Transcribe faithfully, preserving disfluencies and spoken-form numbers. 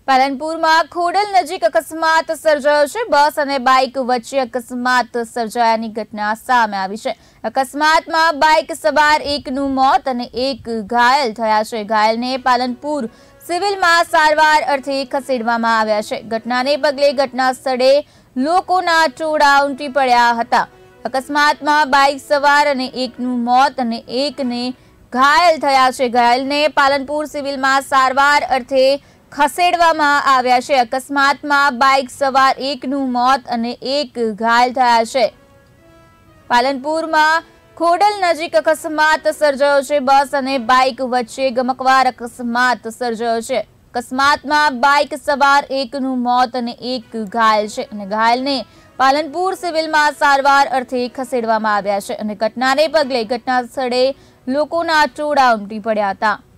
પાલનપુરમાં ખોડલ નજીક અકસ્માત સર્જાયો છે। બસ અને બાઇક વચ્ચે અકસ્માત સર્જાયાની ઘટના સામે આવી છે। અકસ્માતમાં બાઇક સવાર એકનું મોત અને એક ઘાયલ થયા છે। ઘાયલને પાલનપુર સિવિલમાં સારવાર અર્થે ખસેડવામાં આવ્યા છે। ઘટનાને પગલે ઘટના સ્થળે લોકોના ટોળા ઉમટી પડ્યા હતા। અકસ્માતમાં બાઇક સવાર અને એકનું મોત અને એકને ઘાયલ થયા છે। ઘાયલને પાલનપુર સિવિલમાં સારવાર અર્થે ખસેડવામાં આવ્યા છે। અકસ્માતમાં બાઇક સવાર એકનું મોત અને એક ઘાયલ થયા છે। પાલનપુરમાં ખોડલ નજીક અકસ્માત સર્જાયો છે। બસ અને બાઇક વચ્ચે ગમખ્વાર અકસ્માત સર્જાયો છે। અકસ્માતમાં બાઇક સવાર એકનું મોત અને એક ઘાયલ છે અને ઘાયલને પાલનપુર સિવિલમાં સારવાર અર્થે ખસેડવામાં આવ્યા છે અને ઘટનાને પગલે ઘટના સ્થળે લોકોના ટોળા ઉમટી પડ્યા હતા।